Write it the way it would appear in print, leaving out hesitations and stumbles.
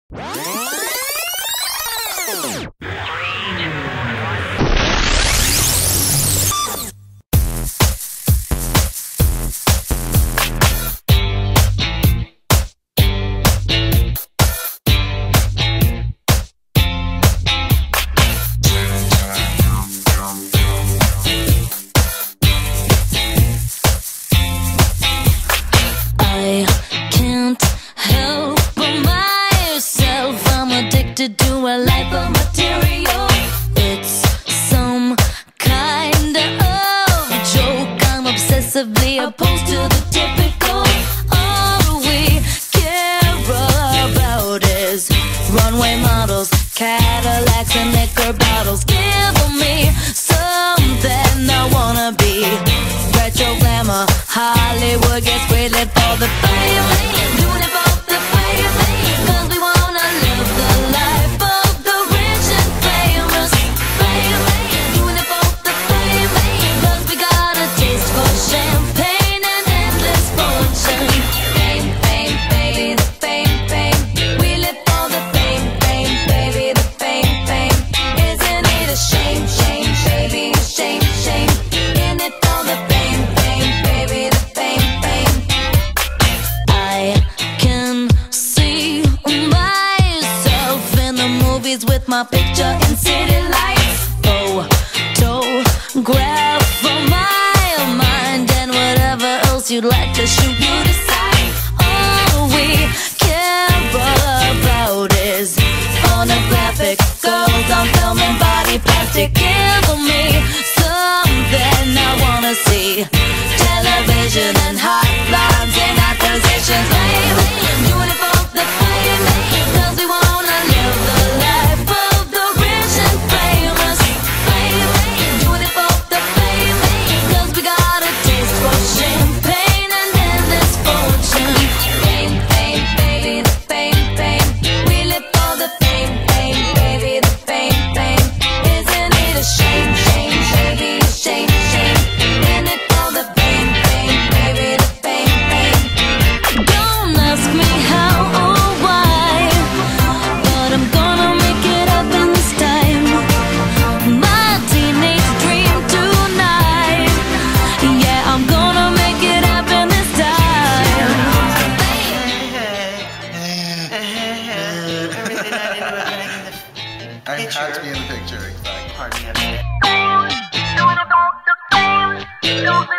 To a life of material, it's some kind of joke. I'm obsessively opposed to the typical. All we care about is runway models, Cadillacs and liquor bottles. Give me something I wanna be. Retro glamour, Hollywood gets really for the fame. Doing it for the fame, 'cause we wanna live the life of the rich and famous. Fame, doing it for the fame, 'cause we got a taste for champagne and endless fortune. Fame, fame, baby, the fame, fame. We live for the fame, fame, baby, the fame, fame. Isn't it a shame, shame, baby, shame, shame? In it for the fame, fame, baby, the fame, fame. I can see myself in the movies with my picture in city lights. Photograph for my mind and whatever else you'd like to shoot, you decide. All we care about is pornographic girls on film and body plastic. Give me something I wanna see. Television and hotlines and acquisitions. Doing it for the fame, 'cause we wanna live the life of the rich and famous. Fame, doing it for the fame, 'cause we got a taste for champagne and endless fortune. Fame, fame, baby, the fame, fame. We live for the fame, fame, baby, the fame, fame. Isn't it a shame, shame, baby, shame, shame? In it for the fame, fame, baby, the fame, fame. Don't ask me how or why, but I'm gonna make it happen this time. My teenage dream tonight, yeah, I'm gonna make it happen this time. I had to be in the picture, exactly. Doing it for the fame,